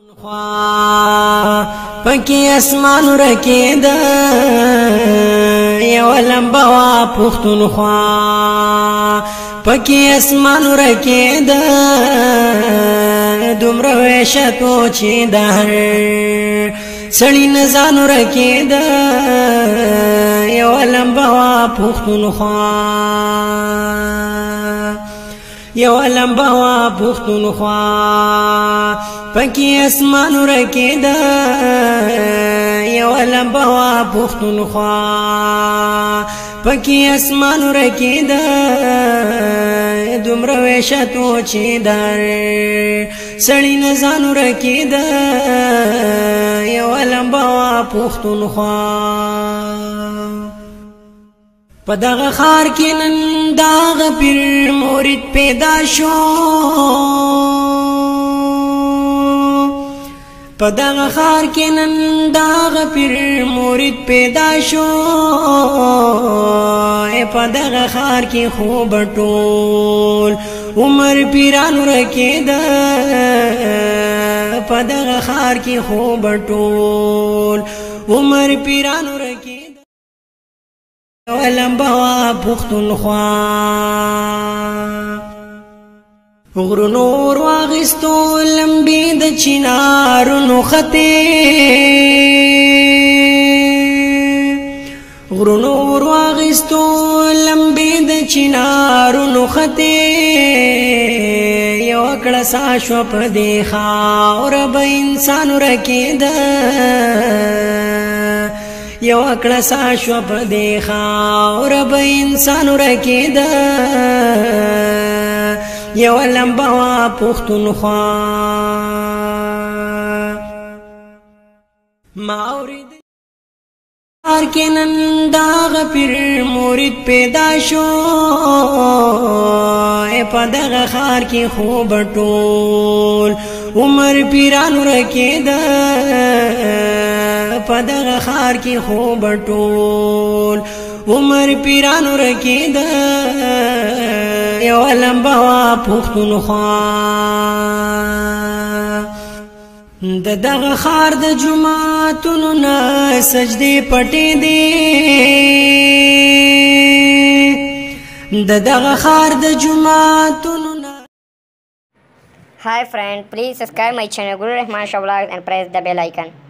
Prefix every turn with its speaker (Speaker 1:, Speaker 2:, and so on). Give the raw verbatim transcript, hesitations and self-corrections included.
Speaker 1: پکی اسمان رکید یو لمبا وا پختونخوا پکی اسمان رکید دومره وحشتو چې د هر سړي نه ځان رکید یو لمبا وا پختونخوا یو لمبا وا پختونخوا پکی اسمان رکید یو لمبا وا پختونخوا پکی اسمان رکید دومره وحشتو چې در سړي نه ځان رکید یو لمبا وا پختونخوا په دغه ښار کې نن دغه پیر مرید پیدا شو په دغه ښار کې نن دغه پیر مرید پیدا شو په دغه ښار کې خوب ټول عمر پیرانو رکید په دغه ښار کې خوب ټول عمر پیرانو رکید یو لمبا وا پختونخوا غرونو ور واغستو لمبې د چنارونو خطې غرونو ور واغستو لمبې د چنارونو خطې یو کړه سا شو په دې خاوره به انسان رکید یو کړه سا شو په دې خاوره به انسان رکید یو لمبا وا پختونخوا ما اورید ښار کې نن دغه پیر مرید پیدا شو په دغه ښار کې خوب ټول عمر پیرانو رکید په دغه ښار کې خوب ټول عمر پیرانو رکید یو لمبا وا پختونخوا د دغه ښار د جوماتونو نه سجدې پټې دي د دغه ښار د جوماتونو نه.
Speaker 2: Hi friend, please subscribe my channel Guru Rahman Shah Vlogs and press the bell icon.